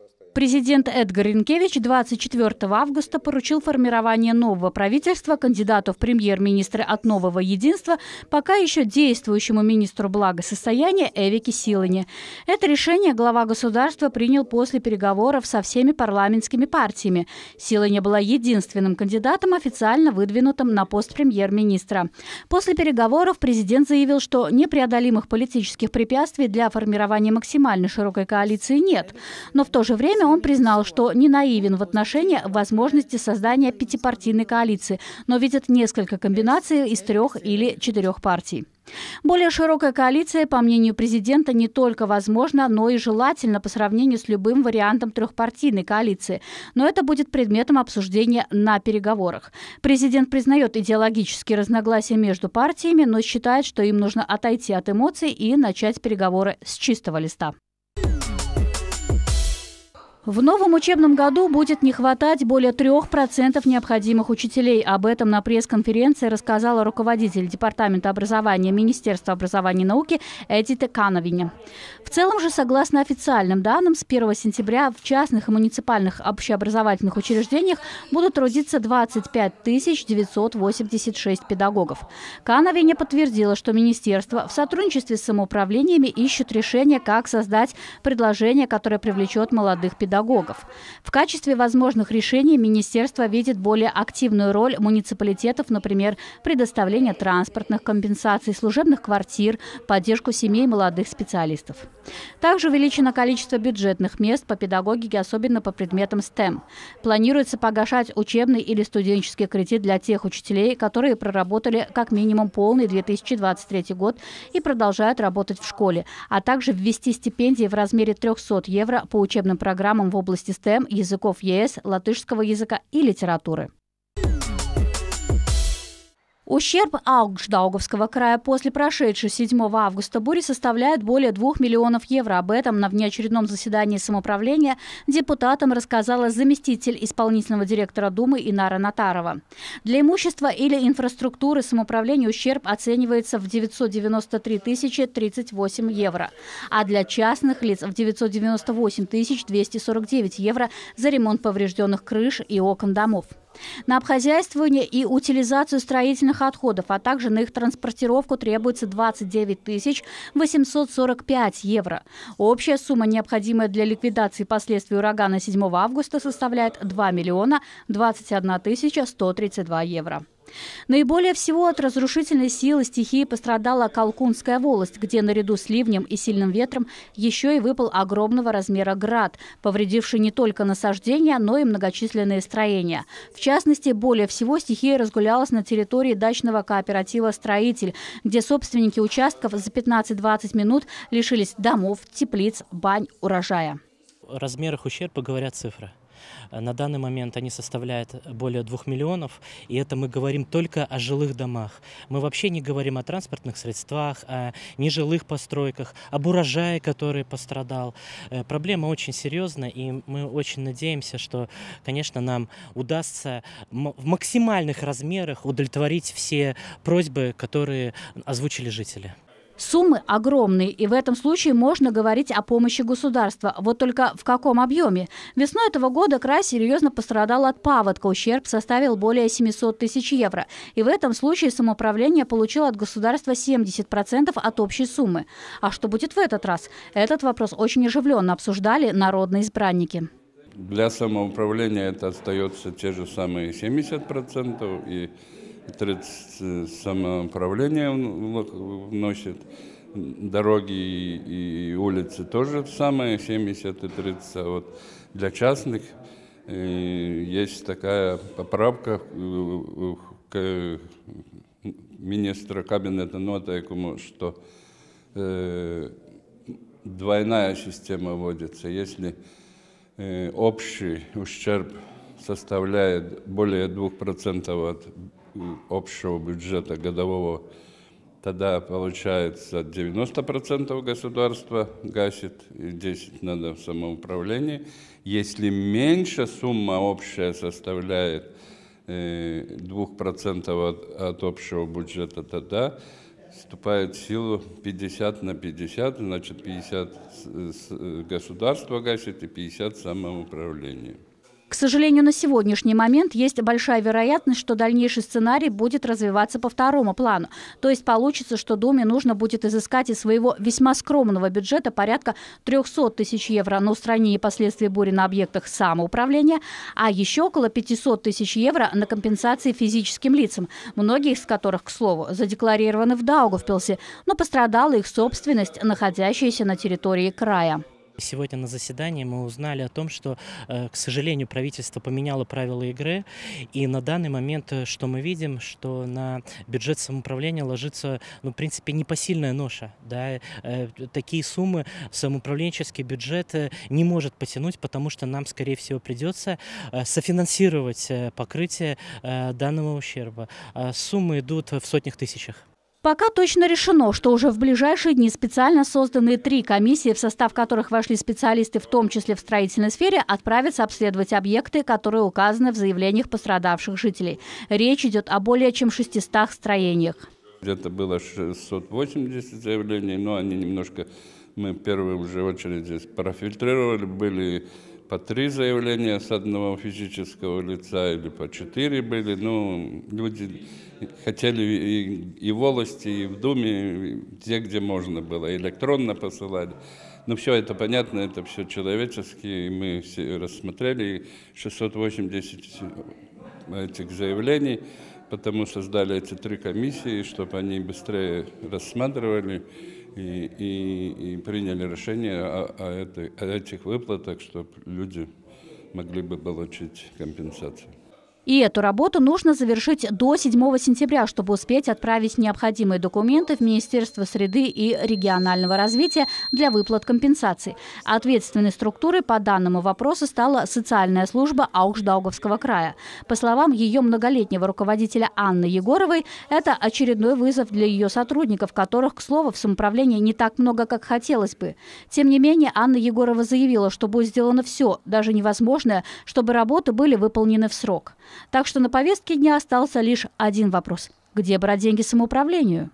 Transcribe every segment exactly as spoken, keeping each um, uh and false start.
Президент Эдгар Ринкевич двадцать четвёртого августа поручил формирование нового правительства кандидату в премьер-министры от «Нового единства», пока еще действующему министру благосостояния Эвике Силане. Это решение глава государства принял после переговоров со всеми парламентскими партиями. Силане была единственным кандидатом, официально выдвинутым на пост премьер-министра. После переговоров президент заявил, что непреодолимых политических препятствий для формирования максимально широкой коалиции нет. Но в то же время он признал, что не наивен в отношении возможности создания пятипартийной коалиции, но видит несколько комбинаций из трех или четырех партий. Более широкая коалиция, по мнению президента, не только возможна, но и желательно по сравнению с любым вариантом трехпартийной коалиции. Но это будет предметом обсуждения на переговорах. Президент признает идеологические разногласия между партиями, но считает, что им нужно отойти от эмоций и начать переговоры с чистого листа. В новом учебном году будет не хватать более трех процентов необходимых учителей. Об этом на пресс-конференции рассказала руководитель Департамента образования Министерства образования и науки Эдита Канавиня. В целом же, согласно официальным данным, с первого сентября в частных и муниципальных общеобразовательных учреждениях будут трудиться двадцать пять тысяч девятьсот восемьдесят шесть педагогов. Канавиня подтвердила, что министерство в сотрудничестве с самоуправлениями ищет решение, как создать предложение, которое привлечет молодых педагогов. Педагогов. В качестве возможных решений министерство видит более активную роль муниципалитетов, например, предоставление транспортных компенсаций, служебных квартир, поддержку семей молодых специалистов. Также увеличено количество бюджетных мест по педагогике, особенно по предметам стэм. Планируется погашать учебный или студенческий кредит для тех учителей, которые проработали как минимум полный две тысячи двадцать третий год и продолжают работать в школе, а также ввести стипендии в размере трёхсот евро по учебным программам в области стэм, языков ЕС, латышского языка и литературы. Ущерб Аugšdaugavского края после прошедшей седьмого августа бури составляет более двух миллионов евро. Об этом на внеочередном заседании самоуправления депутатам рассказала заместитель исполнительного директора Думы Инара Натарова. Для имущества или инфраструктуры самоуправления ущерб оценивается в девятьсот девяносто три тысячи тридцать восемь евро, а для частных лиц в девятьсот девяносто восемь тысяч двести сорок девять евро за ремонт поврежденных крыш и окон домов. На обхозяйствование и утилизацию строительных отходов, а также на их транспортировку требуется двадцать девять тысяч восемьсот сорок пять евро. Общая сумма, необходимая для ликвидации последствий урагана седьмого августа, составляет два миллиона двадцать одна тысяча сто тридцать два евро. Наиболее всего от разрушительной силы стихии пострадала Калкунская волость, где наряду с ливнем и сильным ветром еще и выпал огромного размера град, повредивший не только насаждения, но и многочисленные строения. В частности, более всего стихия разгулялась на территории дачного кооператива «Строитель», где собственники участков за пятнадцать-двадцать минут лишились домов, теплиц, бань, урожая. О размерах ущерба говорят цифры. На данный момент они составляют более двух миллионов, и это мы говорим только о жилых домах. Мы вообще не говорим о транспортных средствах, о нежилых постройках, об урожае, который пострадал. Проблема очень серьезная, и мы очень надеемся, что, конечно, нам удастся в максимальных размерах удовлетворить все просьбы, которые озвучили жители. Суммы огромные, и в этом случае можно говорить о помощи государства. Вот только в каком объеме? Весной этого года край серьезно пострадал от паводка. Ущерб составил более семисот тысяч евро. И в этом случае самоуправление получило от государства семьдесят процентов от общей суммы. А что будет в этот раз? Этот вопрос очень оживленно обсуждали народные избранники. Для самоуправления это остается те же самые семьдесят процентов, и тридцать самоуправление вносит. Дороги и улицы тоже самое, семьдесят и тридцать. А вот для частных есть такая поправка к министра кабинета Нотайкуму, что двойная система вводится. Если общий ущерб составляет более двух процентов от общего бюджета годового, тогда получается девяносто процентов государства гасит, и десять процентов надо в самоуправлении. Если меньше сумма общая составляет двух процентов от, от общего бюджета, тогда вступает в силу пятьдесят на пятьдесят, значит пятьдесят государство гасит и пятьдесят самоуправление. К сожалению, на сегодняшний момент есть большая вероятность, что дальнейший сценарий будет развиваться по второму плану. То есть получится, что Думе нужно будет изыскать из своего весьма скромного бюджета порядка трёхсот тысяч евро на устранение последствий бури на объектах самоуправления, а еще около пятисот тысяч евро на компенсации физическим лицам, многие из которых, к слову, задекларированы в Даугавпилсе, но пострадала их собственность, находящаяся на территории края. Сегодня на заседании мы узнали о том, что, к сожалению, правительство поменяло правила игры, и на данный момент, что мы видим, что на бюджет самоуправления ложится, ну, в принципе, непосильная ноша. Да? Такие суммы самоуправленческий бюджет не может потянуть, потому что нам, скорее всего, придется софинансировать покрытие данного ущерба. Суммы идут в сотнях тысячах. Пока точно решено, что уже в ближайшие дни специально созданные три комиссии, в состав которых вошли специалисты, в том числе в строительной сфере, отправятся обследовать объекты, которые указаны в заявлениях пострадавших жителей. Речь идет о более чем шестистах строениях. Где-то было шестьсот восемьдесят заявлений, но они немножко, мы в первую уже очередь здесь профильтрировали, были по три заявления с одного физического лица или по четыре были. Ну, люди хотели и, и в волости, и в Думе, где, где можно было, электронно посылали. Но все это понятно, это все человеческие. Мы все рассмотрели шестьсот восемьдесят этих заявлений, потому создали эти три комиссии, чтобы они быстрее рассматривали и, и, и приняли решение о, о, этой, о этих выплатах, чтобы люди могли бы получить компенсацию. И эту работу нужно завершить до седьмого сентября, чтобы успеть отправить необходимые документы в Министерство среды и регионального развития для выплат компенсаций. Ответственной структурой по данному вопросу стала социальная служба Аугждаугавского края. По словам ее многолетнего руководителя Анны Егоровой, это очередной вызов для ее сотрудников, которых, к слову, в самоуправлении не так много, как хотелось бы. Тем не менее, Анна Егорова заявила, что будет сделано все, даже невозможное, чтобы работы были выполнены в срок. Так что на повестке дня остался лишь один вопрос – где брать деньги самоуправлению?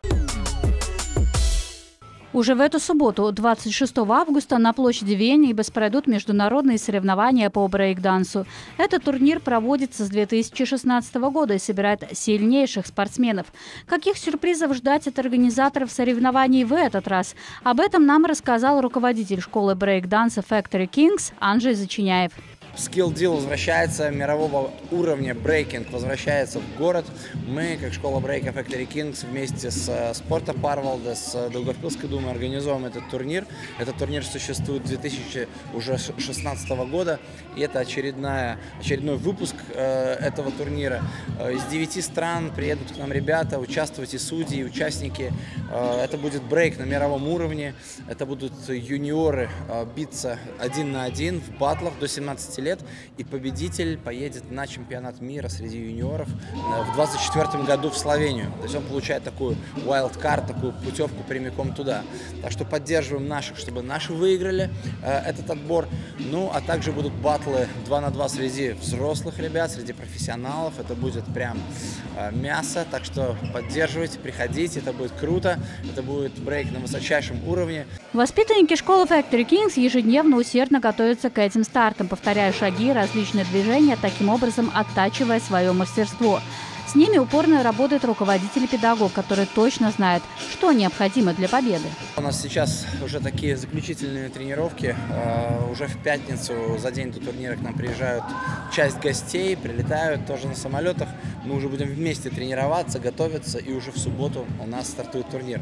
Уже в эту субботу, двадцать шестого августа, на площади Венибас пройдут международные соревнования по брейк-дансу. Этот турнир проводится с две тысячи шестнадцатого года и собирает сильнейших спортсменов. Каких сюрпризов ждать от организаторов соревнований в этот раз? Об этом нам рассказал руководитель школы брейк-данса Factory Kings Анджей Зачиняев. Скилл-дил возвращается, мирового уровня брейкинг возвращается в город. Мы, как школа брейка Factory Kings, вместе с Спорта Парвалда, с Даугавпилской думой организуем этот турнир. Этот турнир существует с две тысячи шестнадцатого года, и это очередная, очередной выпуск э, этого турнира. Э, из девяти стран приедут к нам ребята, участвовать и судьи, и участники. Э, это будет брейк на мировом уровне, это будут юниоры э, биться один на один в баттлах до семнадцати лет. И победитель поедет на чемпионат мира среди юниоров в двадцать четвёртом году в Словению. То есть он получает такую wildcard, такую путевку прямиком туда. Так что поддерживаем наших, чтобы наши выиграли э, этот отбор. Ну, а также будут баттлы два на два среди взрослых ребят, среди профессионалов. Это будет прям э, мясо. Так что поддерживайте, приходите, это будет круто. Это будет брейк на высочайшем уровне. Воспитанники школы Factory Kings ежедневно усердно готовятся к этим стартам, повторяя шаги, различные движения, таким образом оттачивая свое мастерство. С ними упорно работает руководитель и педагог, который точно знает, что необходимо для победы. У нас сейчас уже такие заключительные тренировки. Уже в пятницу за день до турнира к нам приезжают часть гостей, прилетают тоже на самолетах. Мы уже будем вместе тренироваться, готовиться, и уже в субботу у нас стартует турнир.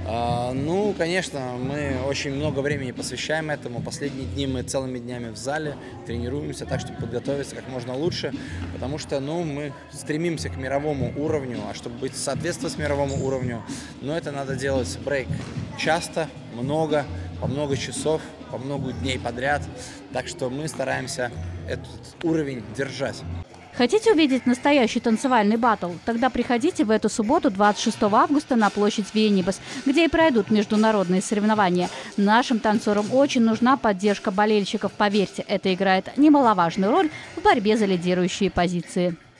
Ну, конечно, мы очень много времени посвящаем этому. Последние дни мы целыми днями в зале тренируемся, так чтобы подготовиться как можно лучше, потому что, ну, мы стремимся к мировому уровню, а чтобы быть соответствовать мировому уровню, но это надо делать брейк часто, много, по много часов, по много дней подряд, так что мы стараемся этот уровень держать. Хотите увидеть настоящий танцевальный баттл? Тогда приходите в эту субботу, двадцать шестого августа, на площадь Венибас, где и пройдут международные соревнования. Нашим танцорам очень нужна поддержка болельщиков. Поверьте, это играет немаловажную роль в борьбе за лидирующие позиции.